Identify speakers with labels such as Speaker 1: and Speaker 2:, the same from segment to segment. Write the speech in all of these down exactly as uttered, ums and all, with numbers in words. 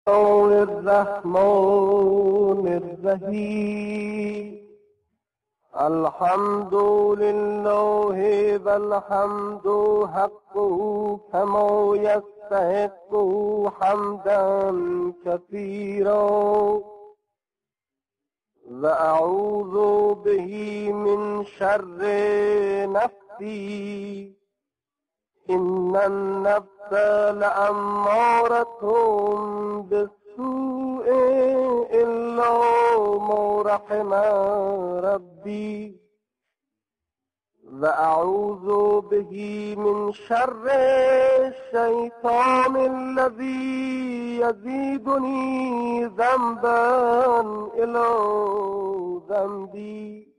Speaker 1: الرحمن الرحيم الحمد لله والحمد حقه كما يستحق حمدا كثيرا وأعوذ به من شر نفسي إن النفس لأمارة بالسوء إلا ما رحم ربي وأعوذ به من شر الشيطان الذي يزيدني ذنبا إلى ذنبي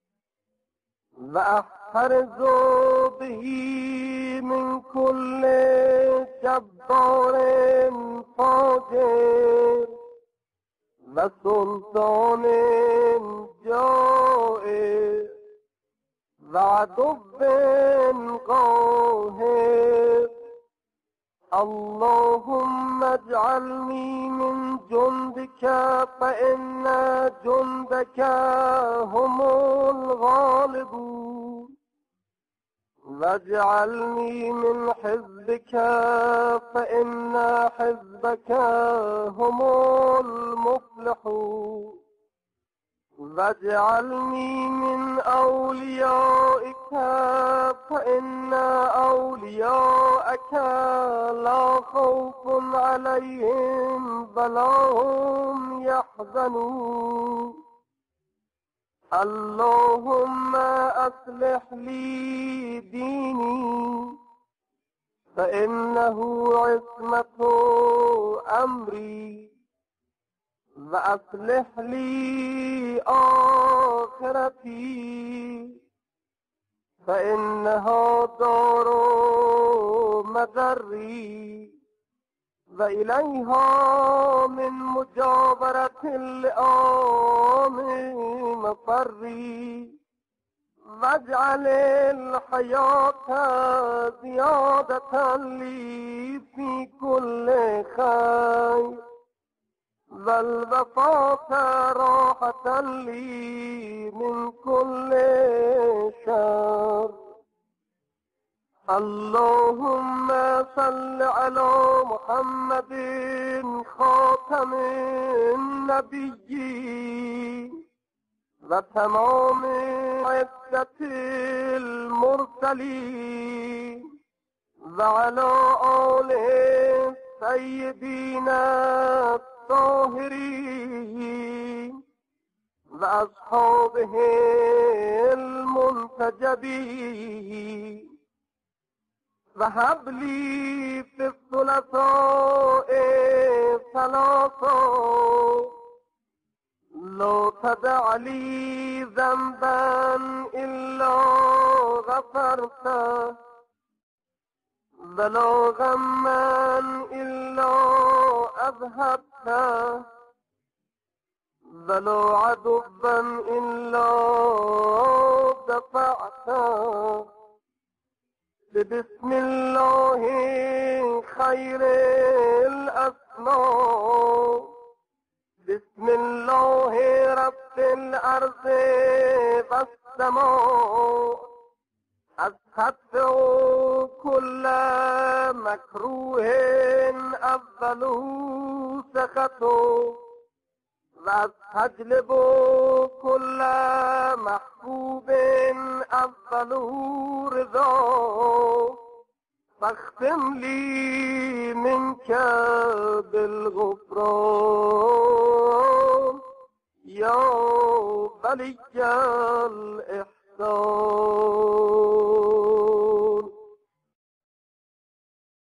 Speaker 1: وأحرز به من كل جبار فاجر وسلطان جائر وعدو قاهر اللهم اجعلني من جندك فإن جندك هم الغالبون واجعلني من حزبك فإن حزبك هم المفلحون واجعلني من أوليائك فإن أولياءك لا خوف عليهم ولا هم يحزنون اللهم أصلح لي ديني فإنه عصمة أمري وأصلح لي آخرتي فإنها دار مضري وإليها من مجاورة اللئام مفري واجعل الحياة زيادة لي في كل خير والوفاة راحة لي من كل شر اللهم صل على محمد خاتم النبيين وتمام عدة المرسلين وعلى آله السيدين الطاهرين وأصحابه المنتجبين وهب لي في الثلاثاء ثلاثا لا تدع لي ذنبا إلا غفرته ولا غما إلا أذهبته ولا عدوا إلا دفعته بسم الله خير الأسماء بسم الله رب الأرض والسماء أستدفع كل مكروه أوله سخطه وأستجلب كل محبوب أوله رضا فاختم لي منك بالغفران يا ولي الإحسان.